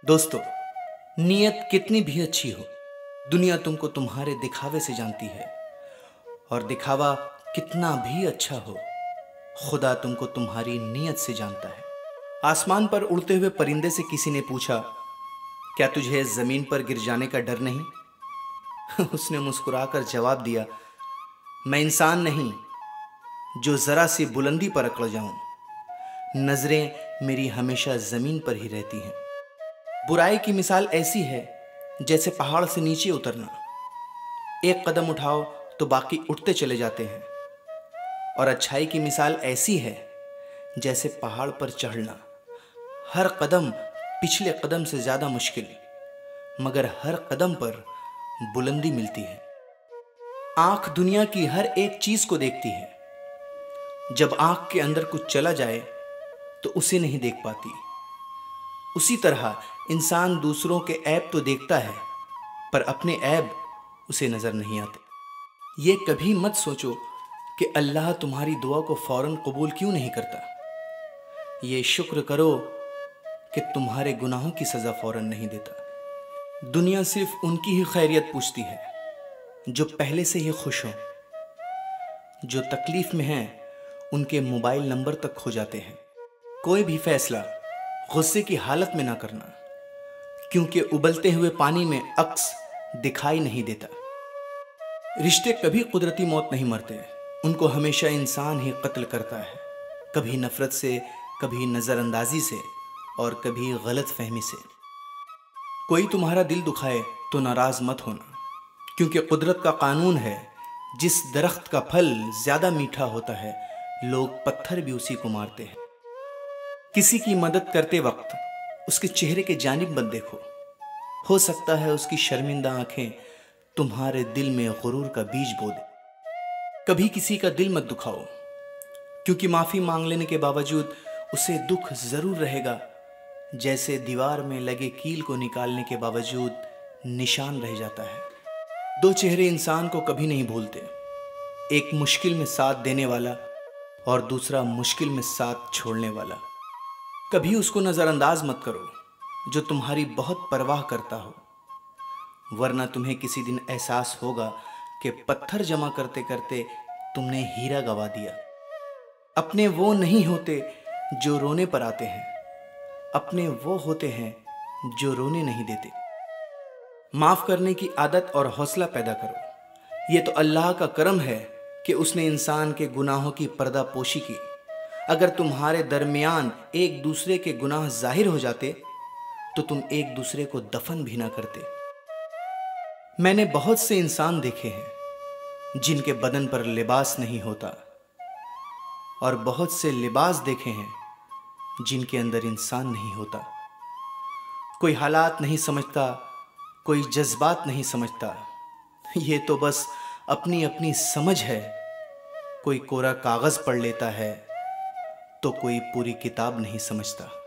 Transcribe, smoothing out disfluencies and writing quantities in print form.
दोस्तों, नीयत कितनी भी अच्छी हो, दुनिया तुमको तुम्हारे दिखावे से जानती है। और दिखावा कितना भी अच्छा हो, खुदा तुमको तुम्हारी नीयत से जानता है। आसमान पर उड़ते हुए परिंदे से किसी ने पूछा, क्या तुझे जमीन पर गिर जाने का डर नहीं? उसने मुस्कुराकर जवाब दिया, मैं इंसान नहीं जो जरा सी बुलंदी पर अकड़ जाऊं। नजरें मेरी हमेशा जमीन पर ही रहती हैं। बुराई की मिसाल ऐसी है जैसे पहाड़ से नीचे उतरना। एक कदम उठाओ तो बाकी उठते चले जाते हैं। और अच्छाई की मिसाल ऐसी है जैसे पहाड़ पर चढ़ना। हर कदम पिछले कदम से ज्यादा मुश्किल, मगर हर कदम पर बुलंदी मिलती है। आंख दुनिया की हर एक चीज को देखती है। जब आंख के अंदर कुछ चला जाए तो उसे नहीं देख पाती। उसी तरह इंसान दूसरों के ऐब तो देखता है, पर अपने ऐब उसे नजर नहीं आते। ये कभी मत सोचो कि अल्लाह तुम्हारी दुआ को फौरन कबूल क्यों नहीं करता। ये शुक्र करो कि तुम्हारे गुनाहों की सजा फौरन नहीं देता। दुनिया सिर्फ उनकी ही खैरियत पूछती है जो पहले से ही खुश हो। जो तकलीफ में हैं उनके मोबाइल नंबर तक खो जाते हैं। कोई भी फैसला गुस्से की हालत में ना करना, क्योंकि उबलते हुए पानी में अक्स दिखाई नहीं देता। रिश्ते कभी कुदरती मौत नहीं मरते, उनको हमेशा इंसान ही कत्ल करता है। कभी नफरत से, कभी नजरअंदाजी से, और कभी गलत फहमी से। कोई तुम्हारा दिल दुखाए तो नाराज मत होना, क्योंकि कुदरत का कानून है, जिस दरख्त का फल ज्यादा मीठा होता है लोग पत्थर भी उसी को मारते हैं। किसी की मदद करते वक्त उसके चेहरे के जानिब मत देखो, हो सकता है उसकी शर्मिंदा आंखें तुम्हारे दिल में गुरूर का बीज बो दे। कभी किसी का दिल मत दुखाओ, क्योंकि माफी मांग लेने के बावजूद उसे दुख जरूर रहेगा, जैसे दीवार में लगे कील को निकालने के बावजूद निशान रह जाता है। दो चेहरे इंसान को कभी नहीं भूलते, एक मुश्किल में साथ देने वाला और दूसरा मुश्किल में साथ छोड़ने वाला। कभी उसको नजरअंदाज मत करो जो तुम्हारी बहुत परवाह करता हो, वरना तुम्हें किसी दिन एहसास होगा कि पत्थर जमा करते करते तुमने हीरा गवा दिया। अपने वो नहीं होते जो रोने पर आते हैं, अपने वो होते हैं जो रोने नहीं देते। माफ करने की आदत और हौसला पैदा करो। ये तो अल्लाह का करम है कि उसने इंसान के गुनाहों की पर्दापोशी की। अगर तुम्हारे दरमियान एक दूसरे के गुनाह जाहिर हो जाते तो तुम एक दूसरे को दफन भी ना करते। मैंने बहुत से इंसान देखे हैं जिनके बदन पर लिबास नहीं होता, और बहुत से लिबास देखे हैं जिनके अंदर इंसान नहीं होता। कोई हालात नहीं समझता, कोई जज्बात नहीं समझता। ये तो बस अपनी अपनी समझ है। कोई कोरा कागज पढ़ लेता है तो कोई पूरी किताब नहीं समझता।